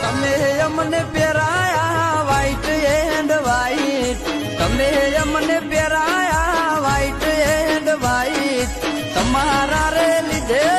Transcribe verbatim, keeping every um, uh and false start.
તમે અમને પહેરાયા white and white, તમે અમને પહેરાયા વ્હાઈટ એન્ડ વ્હાઈટ, તમારા રે લીધે